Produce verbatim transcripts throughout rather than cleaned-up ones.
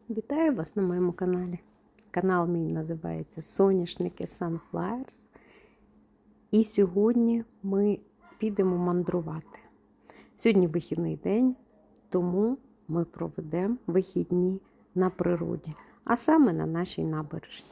Вітаю вас на моєму каналі. Канал мій називається Соняшники Sunflowers. І сьогодні ми підемо мандрувати. Сьогодні вихідний день, тому ми проведемо вихідні на природі, а саме на нашій набережній.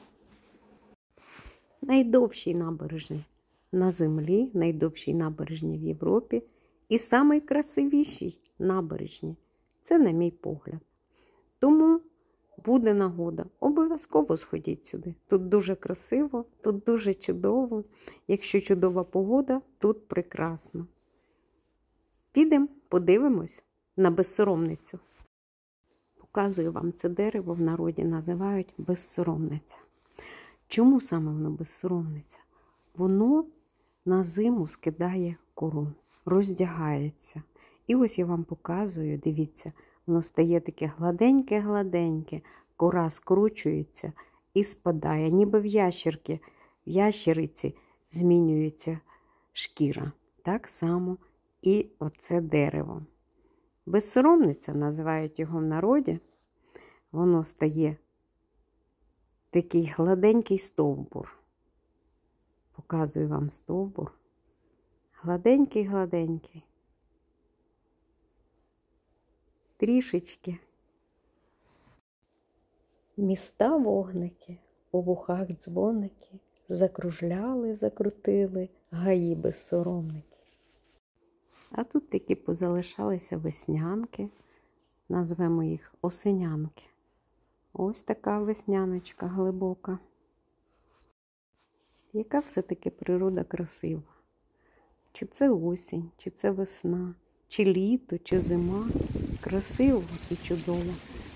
Найдовшій набережній на землі, найдовшій набережній в Європі і найкрасивішій набережній. Це на мій погляд. Тому буде нагода, обов'язково сходіть сюди. Тут дуже красиво, тут дуже чудово. Якщо чудова погода, тут прекрасно. Підемо, подивимось на безсоромницю. Показую вам це дерево, в народі називають безсоромниця. Чому саме воно безсоромниця? Воно на зиму скидає кору, роздягається. І ось я вам показую, дивіться, воно стає таке гладеньке-гладеньке, кора скручується і спадає, ніби в ящерки, в ящериці змінюється шкіра. Так само і оце дерево. Безсоромниця, називають його в народі, воно стає такий гладенький стовбур. Показую вам стовбур. Гладенький-гладенький. Трішечки. Міста вогники, у вухах дзвоники, закружляли, закрутили гаї безсоромники. А тут такі позалишалися веснянки, назвемо їх осенянки. Ось така весняночка глибока. Яка все-таки природа красива. Чи це осінь, чи це весна, чи літо, чи зима. Красиво і чудово.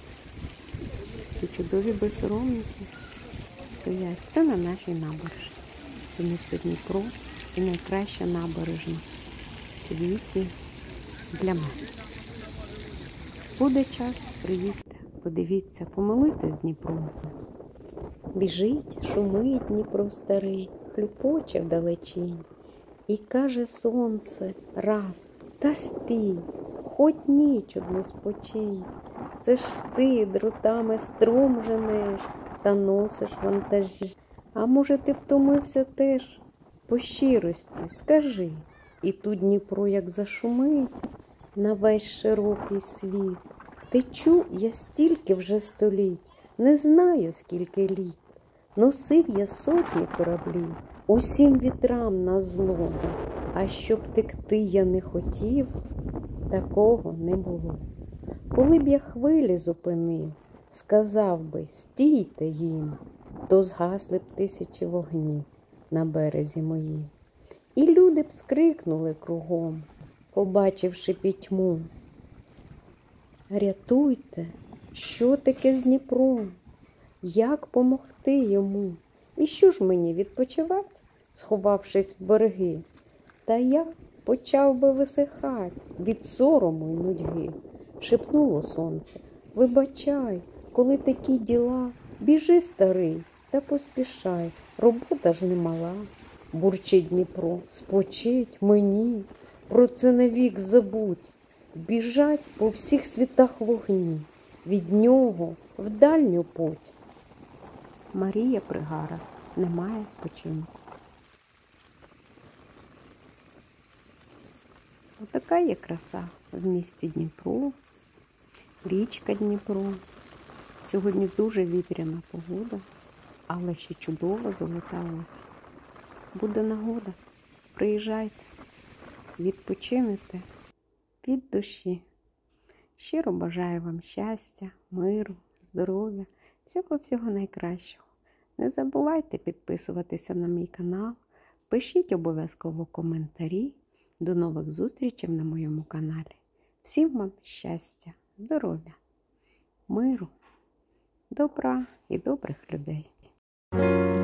І чудові безсоромниці стоять. Це на нашій набережні. Це місто Дніпро і найкраща набережна в світі для мене. Буде час, приїдьте, подивіться, помилуйтесь з Дніпром. Біжить, шумить Дніпро старий, хлюпоче вдалечінь. І каже сонце раз, та стій, хоть ніч одну спочинь. Це ж ти дротами струм женеш та носиш вантажі. А може ти втомився теж? По щирості скажи. І тут Дніпро як зашумить на весь широкий світ. Течу я стільки вже століть, не знаю скільки літ. Носив я сотні кораблів, усім вітрам назло. А щоб текти я не хотів, такого не було. Коли б я хвилі зупинив, сказав би, стійте їм, то згасли б тисячі вогнів на березі моїм. І люди б скрикнули кругом, побачивши пітьму. Рятуйте, що таке з Дніпром? Як помогти йому? І що ж мені відпочивать, сховавшись в береги? Та я почав би висихать від сорому й нудьги. Шепнуло сонце, вибачай, коли такі діла, біжи, старий, та поспішай, робота ж немала. Бурчить Дніпро, спочить мені, про це навік забудь. Біжать по всіх світах вогні, від нього в дальню путь. Марія Пригара, немає спочинку. Отака є краса в місті Дніпро, річка Дніпро. Сьогодні дуже вітряна погода, але ще чудово золота осінь. Буде нагода, приїжджайте, відпочинете від душі. Щиро бажаю вам щастя, миру, здоров'я, всього-всього найкращого. Не забувайте підписуватися на мій канал, пишіть обов'язково коментарі. До нових зустрічей на моєму каналі. Всім вам щастя, здоров'я, миру, добра і добрих людей.